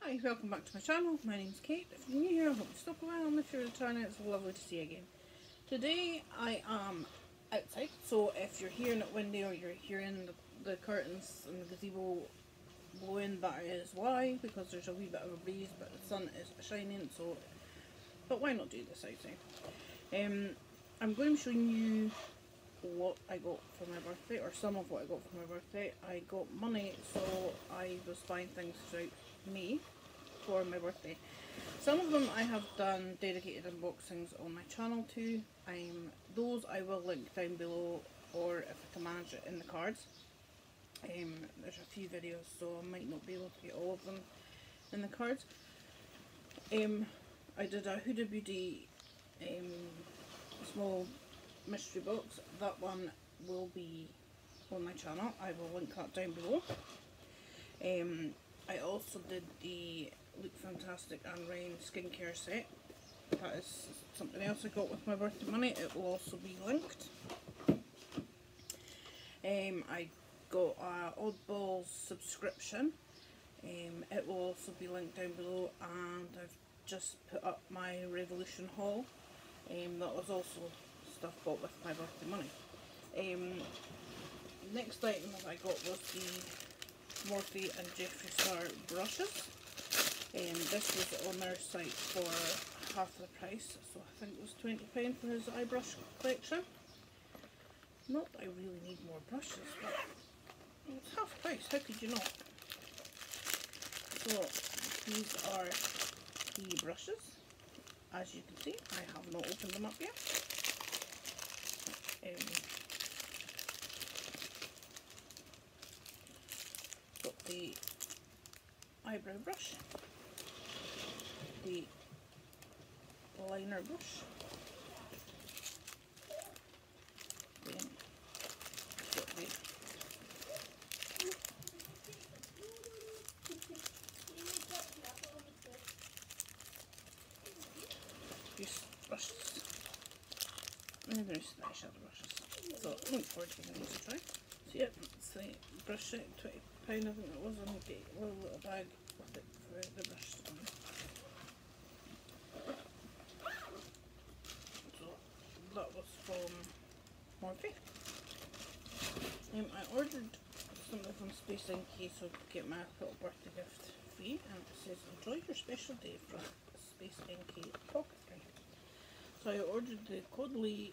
Hi, welcome back to my channel. My name's Kate. If you're new here, I hope you stop a while, and if you're returning, it's lovely to see you again. Today I am outside, so if you're hearing it windy or you're hearing the curtains and the gazebo blowing, that is why, because there's a wee bit of a breeze, but the sun is shining, so but why not do this outside? I'm going to be showing you what I got for my birthday, or some of what I got for my birthday. I got money, so I was buying things throughout May for my birthday. Some of them I have done dedicated unboxings on my channel to. Those I will link down below, or if I can manage it, in the cards. There's a few videos, so I might not be able to get all of them in the cards. I did a Huda Beauty small mystery box. That one will be on my channel. I will link that down below. I also did the Look Fantastic and Rain skincare set. That is something else I got with my birthday money. It will also be linked. I got a Oddballs subscription. It will also be linked down below, and I've just put up my Revolution haul. That was also stuff bought with my birthday money. Next item that I got was the Morphe and Jeffree Star brushes. This was on their site for half the price, so I think it was £20 for his eye brush collection. Not that I really need more brushes, but it's half price, how could you not? So these are the brushes. As you can see, I have not opened them up yet. Got the eyebrow brush, the liner brush, then got the these brushes, and there's the eyeshadow brushes. So looking forward to giving these a try. So yeah, it's the brush set, £20 I think it was, and get a little bag with it for the brush on. So that was from Morphe. I ordered something from Space NK, so I could get my little birthday gift free, and it says enjoy your special day from Space NK Pocket Ring. So I ordered the Caudalie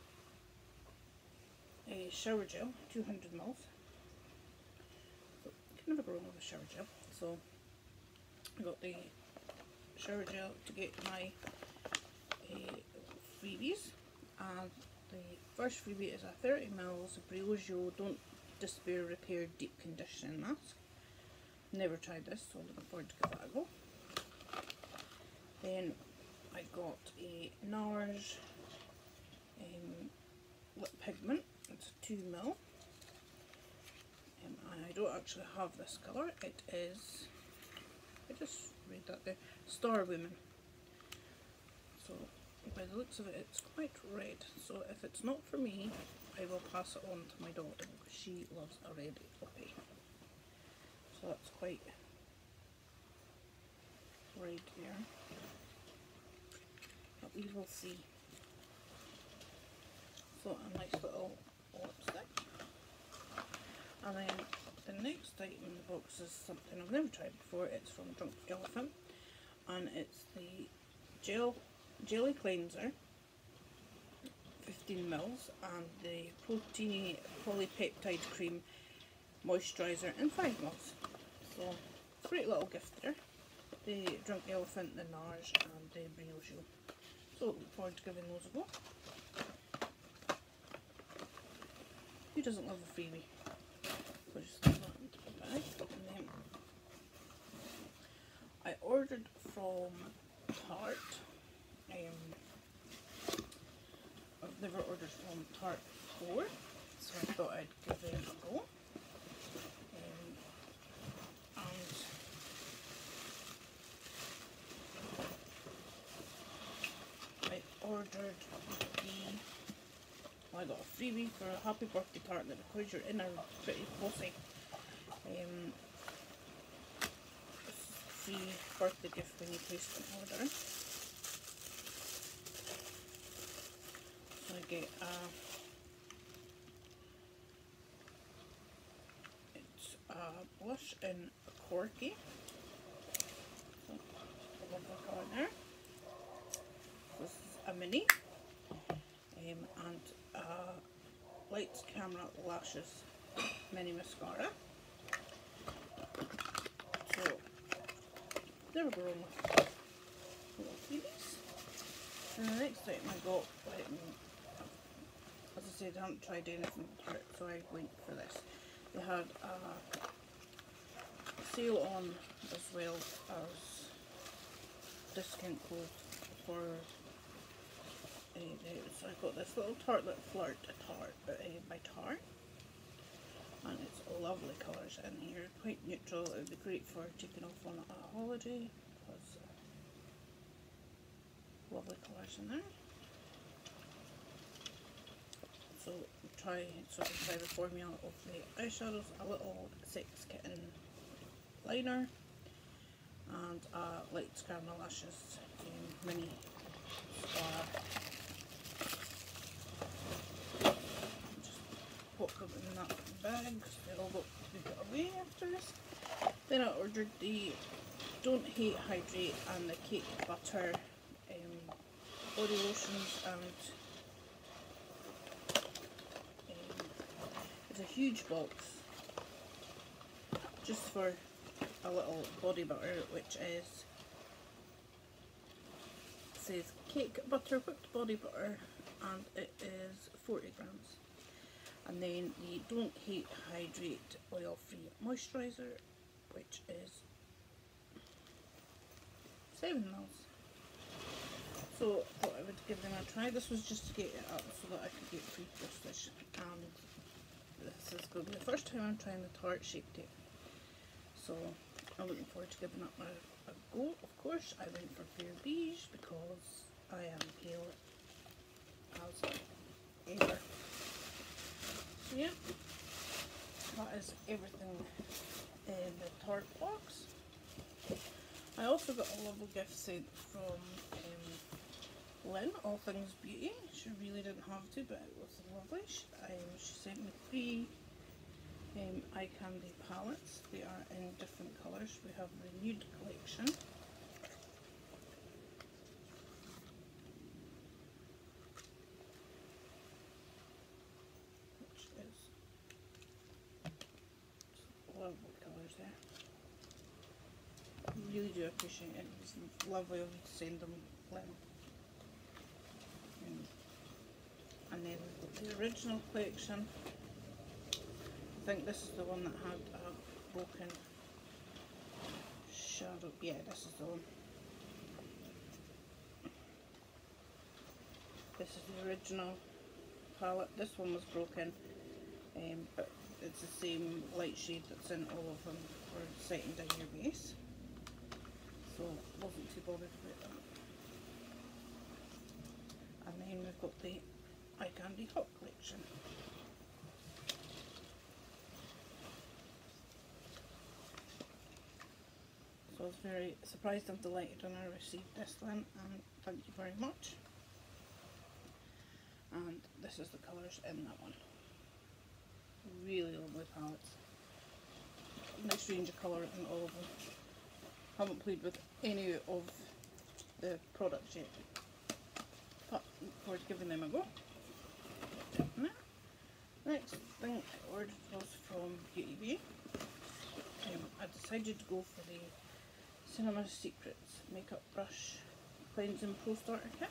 shower gel, 200ml. So you can never go wrong with a shower gel. So I got the shower gel to get my freebies, and the first freebie is a 30ml Briogeo Don't Despair Repair Deep Conditioning Mask. Never tried this, so looking forward to give that a go. Then I got a NARS lip pigment. It's 2ml. And I don't actually have this colour. It is, I just read that there, Star Woman. So by the looks of it, it's quite red. So if it's not for me, I will pass it on to my daughter, because she loves a red lippy. So that's quite red there. But we will see. So a nice little lipstick. And then the next item in the box is something I've never tried before. It's from Drunk Elephant, and it's the Jelly Cleanser, 15ml, and the Proteiny Polypeptide Cream Moisturiser in 5ml. So great little gift there. The Drunk Elephant, the NARS, and the Briogeo. So look forward to giving those a go. Who doesn't love a freebie? So just leave that into the bag. And then I ordered from Tarte. I've never ordered from Tarte before, so I thought I'd give them a go. And I ordered I got a freebie for a happy birthday Tarte that because you're in a pretty bossy free birthday gift when you place an order. So I get it's a blush in Corky. So a lovely colour there. This is a mini, and Lights Camera Lashes mini mascara. So there we go with little freebies. And the next item I got, as I said, I haven't tried anything for it, so I went for this. They had a sale on as well as discount code for so I got this little Tartelette Flirt by Tarte, and it's lovely colours in here, quite neutral. It would be great for taking off on a holiday because lovely colours in there. So I can try the formula of the eyeshadows, a little Sex Kitten liner, and Lights Camera Lashes mini mascara. Just pop them in that bag because they all got put away after this. Then I ordered the Don't Hate Hydrate and the Cake Butter body lotions, and it's a huge box just for a little body butter, which says Cake Butter Whipped Body Butter, and it is 40 grams. And then the Don't Hate Hydrate Oil Free Moisturiser, which is 7 mils. So I thought I would give them a try. This was just to get it up so that I could get free postage, and this is going to be the first time I'm trying the Tarte Shape Tape. So I'm looking forward to giving up a go. Of course, I went for Fair Beige because I am pale as ever. So yeah, that is everything in the Tarte box. I also got a lovely gift sent from Lynn, All Things Beauty. She really didn't have to, but it was lovely. She sent me 3 eye candy palettes. They are in different colours. We have the Nude collection, which is lovely colours there. I really do appreciate it. It's lovely of you to send them, Lynn. And then we've got the original collection. I think this is the one that had a broken shadow. Yeah, this is the one. This is the original palette. This one was broken, but it's the same light shade that's in all of them for setting down your base. So I wasn't too bothered about that. And then we've got the Eye Candy Hot collection. So I was very surprised and delighted when I received this one, and thank you very much. And this is the colours in that one. Really lovely palettes. Nice range of colour in all of them. Haven't played with any of the products yet, but look forward to giving them a go. Next thing I ordered was from Beauty Bay. I decided to go for the Cinema Secrets Makeup Brush Cleansing Pro Starter Kit.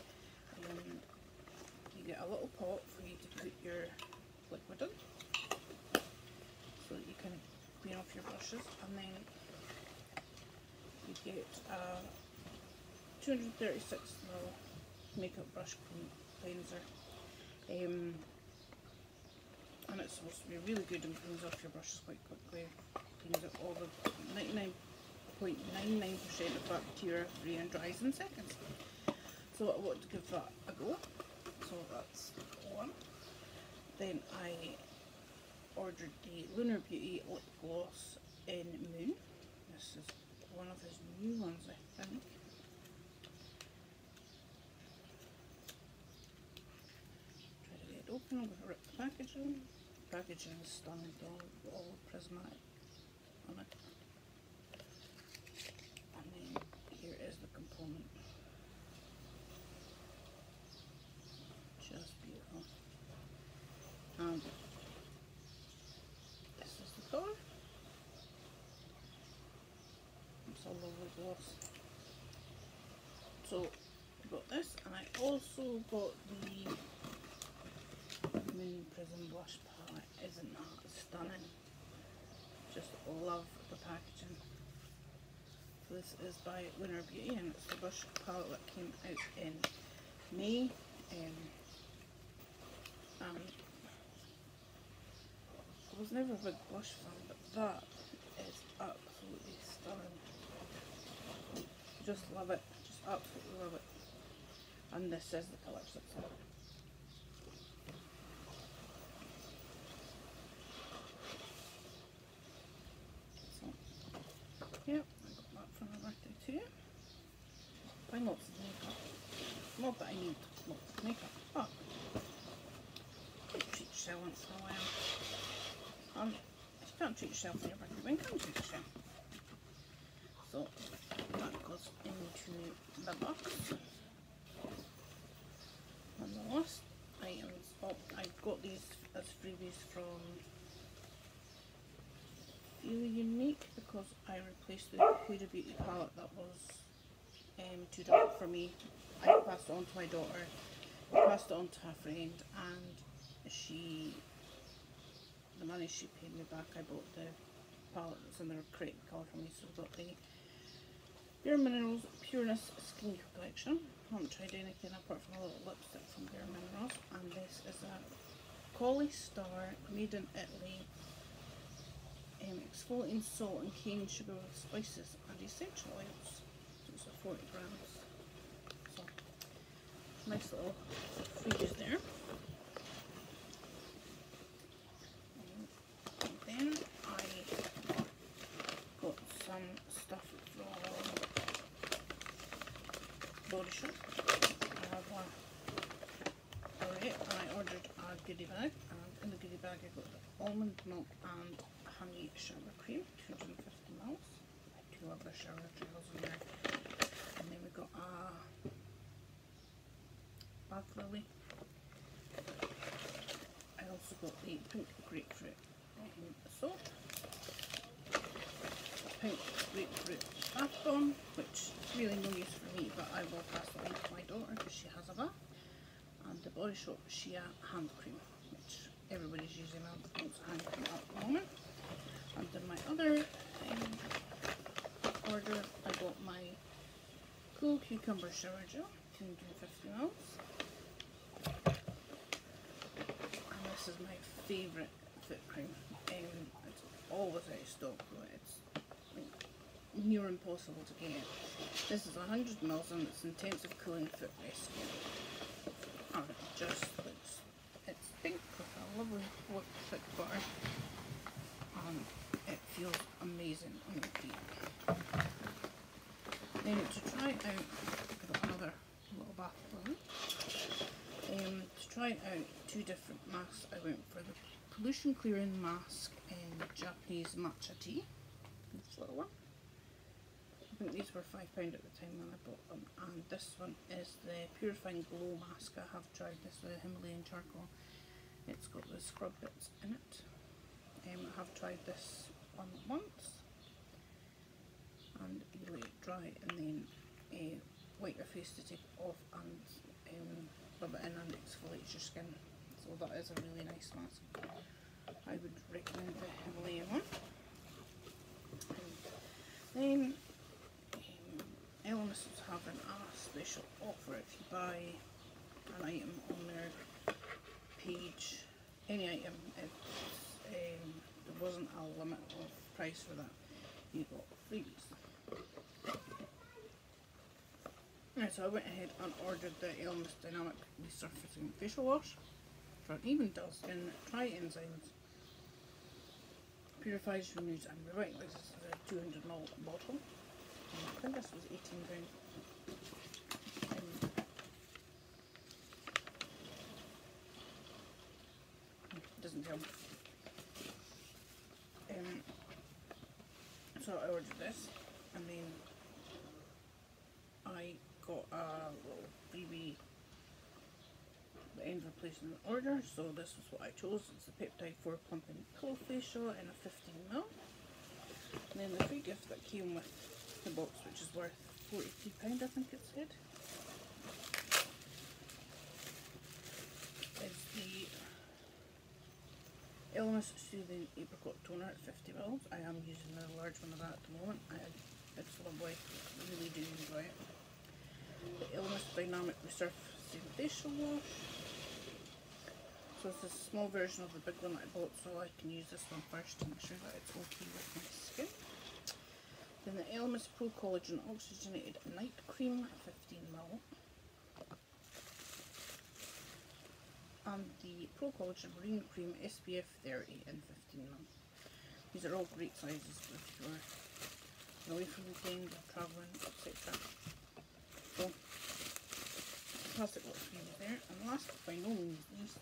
You get a little pot for you to put your liquid in, so that you can clean off your brushes, and then you get a 236 ml makeup brush cleanser. And it's supposed to be really good and cleans off your brushes quite quickly. Cleans out all the 99.99% of bacteria free and dries in seconds. So I wanted to give that a go. So that's one. Then I ordered the Lunar Beauty Lip Gloss in Moon. This is one of his new ones, I think. Try to get it open. I'm going to rip the packaging. The packaging is stunning, all prismatic on it. And then here is the component. Just beautiful. And this is the colour. It's a lovely gloss. So I got this, and I also got the Moon Prism Blush palette. Isn't that stunning? Just love the packaging. This is by Winner Beauty, and it's the blush palette that came out in May. I was never a big blush fan, but that is absolutely stunning. Just love it, just absolutely love it. And this is the colour 6. So, yeah, I got that for my birthday too. Buying lots of makeup. Not that I need lots of makeup, but treat yourself once in a while. If you can't treat yourself on your birthday, when can you treat yourself? So that goes into the box. And the last items, I got these as freebies from Feel Unique because I replaced the Huda Beauty palette that was too dark for me. I passed it on to my daughter, passed it on to her friend, and the money she paid me back, I bought the palette that's in the correct colour for me. So I've got the Bare Minerals Pureness Skincare Collection. I haven't tried anything apart from a little lipstick from Bare Minerals, and this is a Collie Star made in Italy, exfoliating salt and cane sugar with spices and essential oils. So it's 40 grams. So nice little freebies there. And then I got some stuff from Body Shop. I have one already, and I ordered a goodie bag, and in the goodie bag I got the almond milk and honey shower cream, 250 ml. I do love the shower gels in there. And then we got a bath lily. I also got the pink grapefruit soap, pink grapefruit bath bomb, which is really no use for me, but I will pass it on to my daughter because she has a bath, and the Body Shop Shea hand cream, which everybody's using hand cream at the moment. And then my other order, I got my Cool Cucumber Shower Gel, 250 ml. And this is my favourite foot cream. It's always out of stock, but it's near impossible to get. This is 100 ml and it's intensive cooling foot rescue. And it just looks, it's pink with a lovely thick butter. And it feels amazing on your feet. Then to try it out, I got another little bath bomb. To try it out, 2 different masks. I went for the pollution clearing mask in Japanese matcha tea. This little one. I think these were £5 at the time when I bought them. And this one is the Purifying Glow Mask. I have tried this with Himalayan charcoal. It's got the scrub bits in it. I have tried this one once, and you let it dry and then wipe your face to take it off and rub it in and exfoliate your skin. So that is a really nice mask. I would recommend the Himalayan one. And then Elemis is having a special offer if you buy an item on their page, any item. There wasn't a limit of price for that. You got freebies. Right, so I went ahead and ordered the Elemis Dynamic Resurfacing Facial Wash for an even dull skin, dry enzymes, purifies, removes and revitalizes. This is a 200 ml bottle. I think this was £18. Doesn't tell me. So I ordered this, and then I got a little freebie at the end of placing an order, so this is what I chose. It's the Peptide 4 Plumping Pillow Facial in a 15ml. And then the free gift that came with the box, which is worth £43, I think it said, is the Elemis Soothing Apricot Toner at 50ml. I am using the large one of that at the moment. It's lovely, I really do enjoy it. The Elemis Dynamic Resurfacing Facial Wash. So it's a small version of the big one that I bought, so I can use this one first to make sure that it's okay with my skin. Then the Elemis Pro Collagen Oxygenated Night Cream, 15ml. And the Pro Collagen Marine Cream SPF 30 in 15ml. These are all great sizes if you're away from the game, travelling, etc. So, plastic little freebies there. And last but by no means least,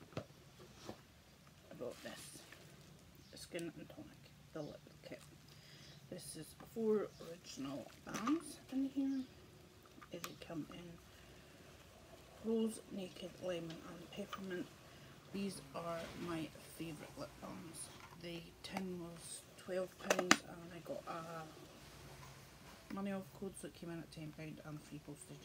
I bought this, the Skin and Tonic, the lip kit. This is 4 original balms in here. They come in rose, naked, lemon and peppermint. These are my favourite lip balms. The tin was £12 and I got a money off code, so it came in at £10 and free postage.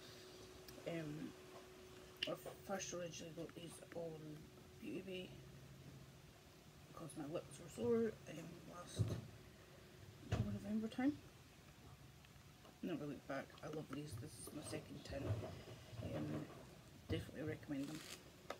I first originally got these on Beauty Bay because my lips were sore last November time. Never looked back. I love these. This is my second tin. Definitely recommend them.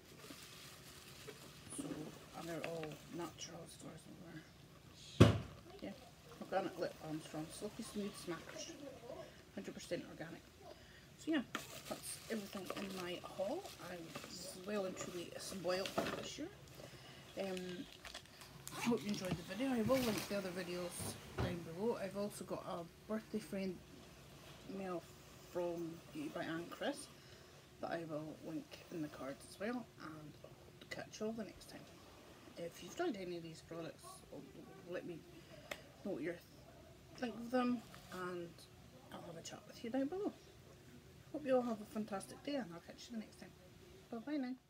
So, and they're all natural as far as I'm aware. Yeah, organic lip balms from Silky Smooth Smackers, 100% organic. So yeah, that's everything in my haul. I'm well and truly spoiled this year. I hope you enjoyed the video. I will link the other videos down below. I've also got a birthday friend mail from Beauty by Anne Chris that I will link in the cards as well, and catch you all the next time. If you've tried any of these products, let me know what you think of them, and I'll have a chat with you down below. Hope you all have a fantastic day, and I'll catch you the next time. Bye bye now.